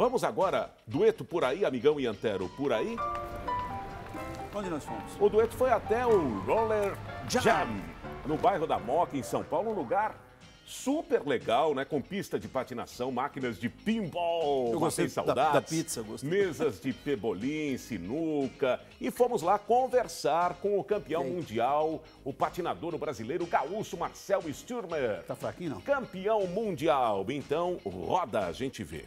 Vamos agora, dueto por aí, amigão e Antero, por aí? Onde nós fomos? O dueto foi até o Roller Jam, no bairro da Moca, em São Paulo, um lugar super legal, né? Com pista de patinação, máquinas de pinball, eu gostei saudades, da pizza, gostei. Mesas de pebolim, sinuca. E fomos lá conversar com o campeão mundial, o patinador brasileiro gaúcho Marcel Sturmer. Tá fraquinho, não? Campeão mundial. Então, roda, a gente vê.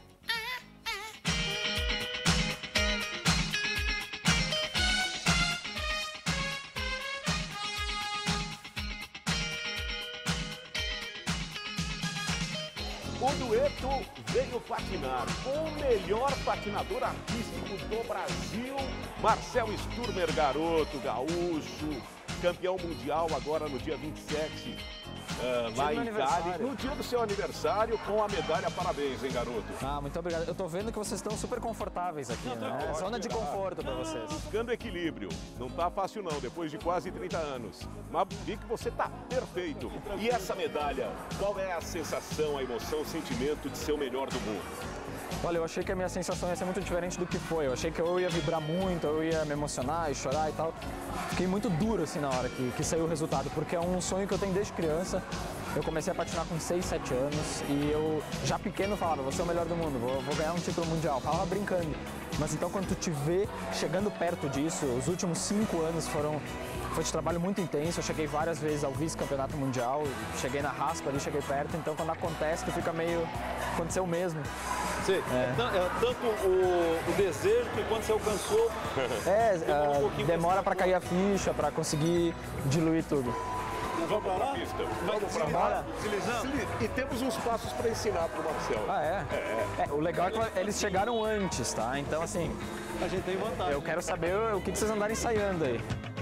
O dueto veio patinar com o melhor patinador artístico do Brasil, Marcel Sturmer, garoto, gaúcho, campeão mundial agora no dia 27, lá em Cali, no dia do seu aniversário, com a medalha. Parabéns, hein, garoto? Ah, muito obrigado. Eu tô vendo que vocês estão super confortáveis aqui, né? Zona de conforto para vocês. Buscando equilíbrio. Não tá fácil não, depois de quase 30 anos. Mas vi que você tá perfeito. E essa medalha, qual é a sensação, a emoção, o sentimento de ser o melhor do mundo? Olha, eu achei que a minha sensação ia ser muito diferente do que foi. Eu achei que eu ia vibrar muito, eu ia me emocionar e chorar e tal. Fiquei muito duro assim na hora que saiu o resultado, porque é um sonho que eu tenho desde criança. Eu comecei a patinar com 6, 7 anos e eu já pequeno falava, vou ser o melhor do mundo, vou ganhar um título mundial. Falava brincando. Mas então quando tu te vê chegando perto disso, os últimos 5 anos foi de trabalho muito intenso. Eu cheguei várias vezes ao vice-campeonato mundial, cheguei na raspa ali, cheguei perto. Então quando acontece, tu fica meio... aconteceu mesmo. Sim, é tanto o desejo que quando você alcançou... demora para cair a ficha, para conseguir diluir tudo. Vamos para a pista. Vamos para lá. E temos uns passos para ensinar para o Marcel. Ah, é? O legal é que eles chegaram antes, tá? Então, assim... a gente tem vantagem. Eu quero saber o que vocês andaram ensaiando aí.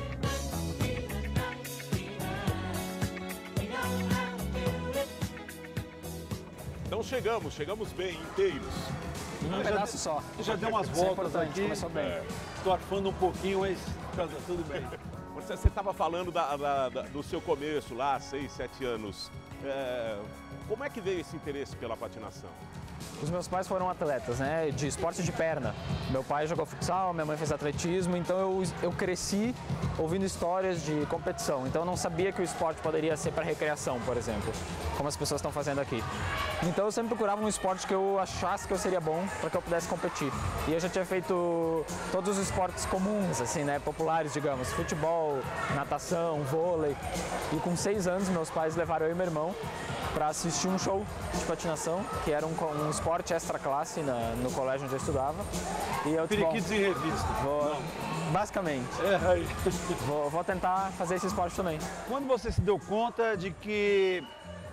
Então chegamos bem, inteiros. Um pedaço só. Já deu umas voltas aqui. Começou bem. Estou arfando um pouquinho, mas tá tudo bem. Você estava falando do seu começo lá, 6, 7 anos. Como é que veio esse interesse pela patinação? Os meus pais foram atletas, né, de esporte de perna. Meu pai jogou futsal, minha mãe fez atletismo, então eu cresci ouvindo histórias de competição. Então eu não sabia que o esporte poderia ser para recreação, por exemplo, como as pessoas estão fazendo aqui. Então eu sempre procurava um esporte que eu achasse que eu seria bom para que eu pudesse competir. E eu já tinha feito todos os esportes comuns, assim, né, populares, digamos, futebol, natação, vôlei. E com 6 anos meus pais levaram eu e meu irmão para assistir um show de patinação, que era um esporte extra classe no colégio onde eu estudava. E eu periquitos em revista. Basicamente. Vou tentar fazer esse esporte também. Quando você se deu conta de que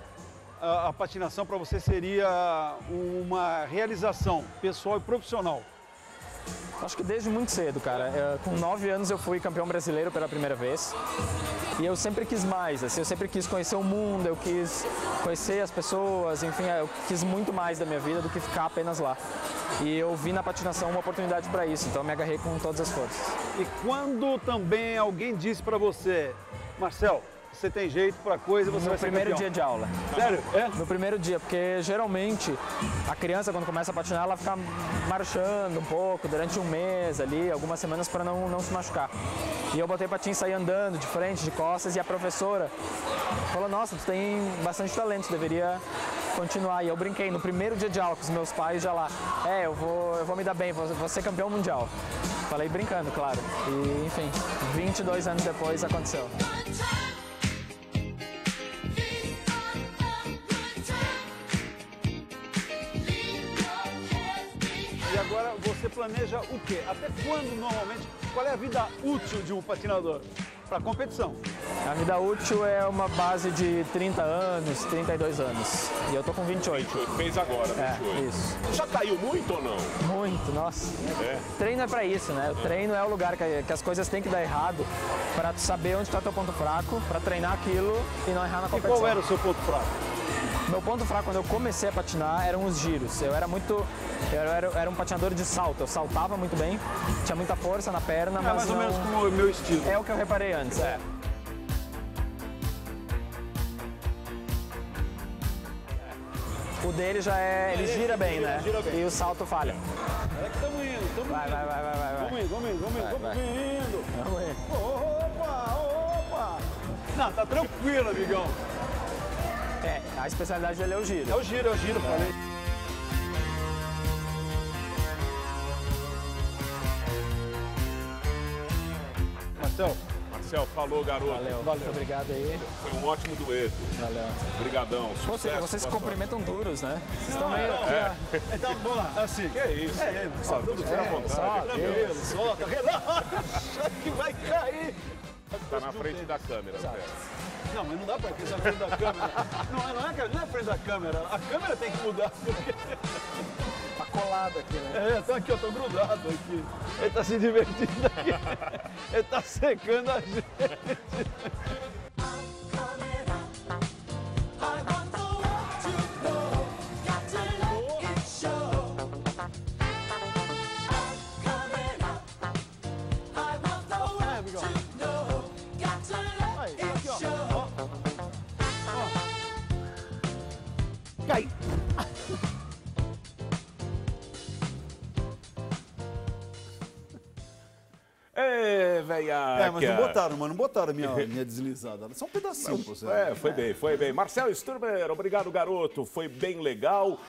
a patinação para você seria uma realização pessoal e profissional? Acho que desde muito cedo, cara. Com 9 anos eu fui campeão brasileiro pela primeira vez. E eu sempre quis mais, assim, eu sempre quis conhecer o mundo, eu quis conhecer as pessoas, enfim, eu quis muito mais da minha vida do que ficar apenas lá. E eu vi na patinação uma oportunidade para isso, então eu me agarrei com todas as forças. E quando também alguém disse para você, Marcel, você tem jeito para coisa, você vai ser campeão? No primeiro dia de aula. Sério? No primeiro dia, porque geralmente a criança quando começa a patinar, ela fica marchando um pouco durante um mês ali, algumas semanas para não se machucar. E eu botei patins, saí andando de frente, de costas, e a professora falou, nossa, tu tem bastante talento, tu deveria continuar. E eu brinquei no primeiro dia de aula com os meus pais já lá, eu vou me dar bem, vou ser campeão mundial. Falei brincando, claro. E enfim, 22 anos depois aconteceu. E agora você planeja o quê? Até quando normalmente? Qual é a vida útil de um patinador para competição? A vida útil é uma base de 30 anos, 32 anos. E eu tô com 28. 28, fez agora, 28. Isso. Já caiu muito ou não? Muito, nossa. Treino é pra isso, né? O treino é o lugar que as coisas têm que dar errado para tu saber onde tá teu ponto fraco, para treinar aquilo e não errar na competição. E qual era o seu ponto fraco? Meu ponto fraco quando eu comecei a patinar eram os giros. Eu era um patinador de salto, eu saltava muito bem, tinha muita força na perna, mas mais ou menos como o meu estilo. É o que eu reparei antes, O dele já é... Ele gira bem, né? Gira bem. E o salto falha. É que estamos indo, estamos indo. Vai. Vamos indo. Vamos ir. Opa! Não, tá tranquilo, amigão. É, a especialidade dele é o giro. É o giro, falei. Marcel, falou, garoto. Valeu. Muito obrigado aí. Foi um ótimo dueto. Valeu. Obrigadão. Sucesso. Vocês se boa sorte. cumprimentam duros, né? Vocês estão meio aqui, ó. Então, vamos lá, assim. Que é isso? Tudo fica à vontade. Tranquilo, solta, relaxa que vai cair. Tá na frente da câmera, Pé. Não, mas não dá pra pensar na frente da câmera. Não é frente da câmera. A câmera tem que mudar. Tá colado aqui, né? É, tô aqui, eu tô grudado aqui. Ele tá se divertindo aqui. Ele tá secando a gente. Cai! Ê, velhaca. Mas não botaram a minha deslizada. Só um pedacinho, pô. Foi bem. Marcel Sturmer, obrigado, garoto. Foi bem legal.